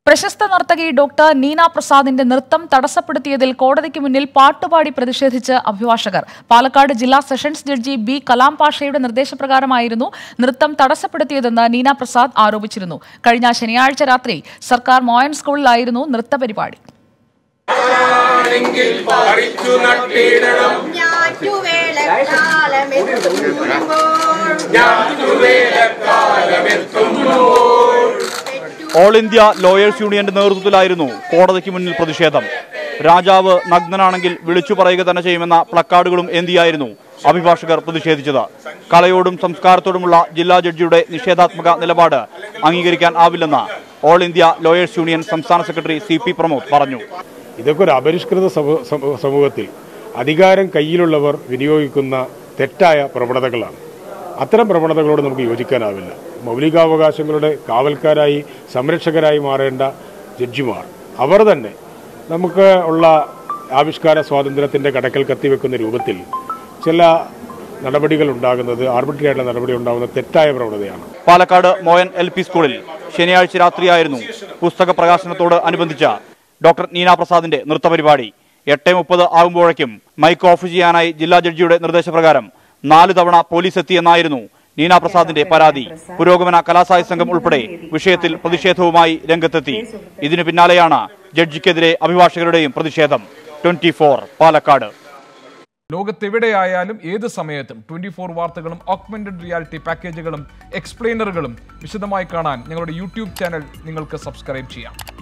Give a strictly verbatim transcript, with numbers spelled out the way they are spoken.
പ്രശസ്ത നർത്തകി ഡോക്ടർ നീന പ്രസാദിന്റെ നൃത്തം തടസ്സപ്പെടുത്തിയതിൽ കോടതിക്ക് മുന്നിൽ പാട്ടുപാടി പ്രതിഷേധിച്ച് അഭിഭാഷകർ. പാലക്കാട് ജില്ലാ സെഷൻസ് ജഡ്ജി ബി കലാം പാഷയുടെ നിർദ്ദേശപ്രകാരമായിരുന്നു നൃത്തം തടസ്സപ്പെടുത്തിയതെന്ന് നീന പ്രസാദ് ആരോപിച്ചിരുന്നു. കഴിഞ്ഞ ശനിയാഴ്ച രാത്രി സർക്കാർ മോയൻ സ്കൂളിലായിരുന്നു നൃത്ത പരിപാടി. ഓൾ ഇന്ത്യ ലോയേഴ്സ് യൂണിയന്റെ നേതൃത്വത്തിലായിരുന്നു കോടതിക്ക് മുന്നിൽ പ്രതിഷേധം. രാജാവ് നഗ്നനാണെങ്കിൽ വിളിച്ചു പറയുക തന്നെ ചെയ്യുമെന്ന പ്ലക്കാർഡുകളും ഏന്തിയായിരുന്നു അഭിഭാഷകർ പ്രതിഷേധിച്ചത്. കലയോടും സംസ്കാരത്തോടുമുള്ള ജില്ലാ ജഡ്ജിയുടെ നിഷേധാത്മക നിലപാട് അംഗീകരിക്കാൻ ആവില്ലെന്ന് ഓൾ ഇന്ത്യ ലോയേഴ്സ് യൂണിയൻ സംസ്ഥാന സെക്രട്ടറി സി പി പ്രമോദ് പറഞ്ഞു. ഇതൊക്കെ ഒരു അപരിഷ്കൃത സമൂഹത്തിൽ അധികാരം കയ്യിലുള്ളവർ വിനിയോഗിക്കുന്ന തെറ്റായ പ്രവണതകളാണ്. അത്തരം പ്രവണതകളോട് നമുക്ക് യോജിക്കാനാവില്ല. മൗലികാവകാശങ്ങളുടെ കാവൽക്കാരായി സംരക്ഷകരായി മാറേണ്ട ജഡ്ജിമാർ അവർ തന്നെ നമുക്ക് ഉള്ള ആവിഷ്കാര സ്വാതന്ത്ര്യത്തിൻ്റെ കടക്കൽ കത്തിവെക്കുന്ന രൂപത്തിൽ ചില നടപടികൾ ഉണ്ടാകുന്നത്, ആർബിട്രറി ആയിട്ടുള്ള നടപടി ഉണ്ടാകുന്ന തെറ്റായ പ്രവണതയാണ്. പാലക്കാട് മോയൻ എൽ പി സ്കൂളിൽ ശനിയാഴ്ച രാത്രിയായിരുന്നു പുസ്തക പ്രകാശനത്തോട് അനുബന്ധിച്ച ഡോക്ടർ നീന പ്രസാദിന്റെ നൃത്തപരിപാടി. എട്ട് മുപ്പത് ആകുമ്പോഴേക്കും മൈക്ക് ഓഫ് ചെയ്യാനായി ജില്ലാ ജഡ്ജിയുടെ നിർദ്ദേശപ്രകാരം നാല് തവണ പോലീസ് എത്തിയെന്നായിരുന്നു നീന പ്രസാദിന്റെ പരാതി. പുരോഗമന കലാസാഹിത്യ സംഘം ഉൾപ്പെടെ വിഷയത്തിൽ പ്രതിഷേധവുമായി രംഗത്തെത്തി. ഇതിനു പിന്നാലെയാണ് ജഡ്ജിക്കെതിരെ അഭിഭാഷകരുടെയും പ്രതിഷേധം. Twenty four Palakkad. ലോകത്തെവിടെയായാലും ഏത് സമയത്തും ട്വന്റി ഫോർ വാർത്തകളും ഓഗ്മെന്റഡ് റിയാലിറ്റി പാക്കേജുകളും എക്സ്പ്ലെയിനറുകളും വിശദമായി കാണാൻ ഞങ്ങളുടെ യൂട്യൂബ് ചാനൽ നിങ്ങൾക്ക് സബ്സ്ക്രൈബ് ചെയ്യാം.